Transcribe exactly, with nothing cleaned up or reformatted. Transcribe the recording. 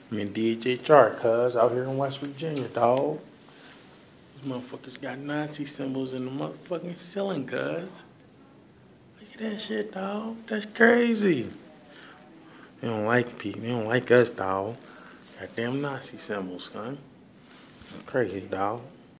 I'm in D H H R, cuz, out here in West Virginia, dawg. These motherfuckers got Nazi symbols in the motherfucking ceiling, cuz. Look at that shit, dawg. That's crazy. They don't like people. They don't like us, dawg. Goddamn Nazi symbols, son. Crazy, dawg.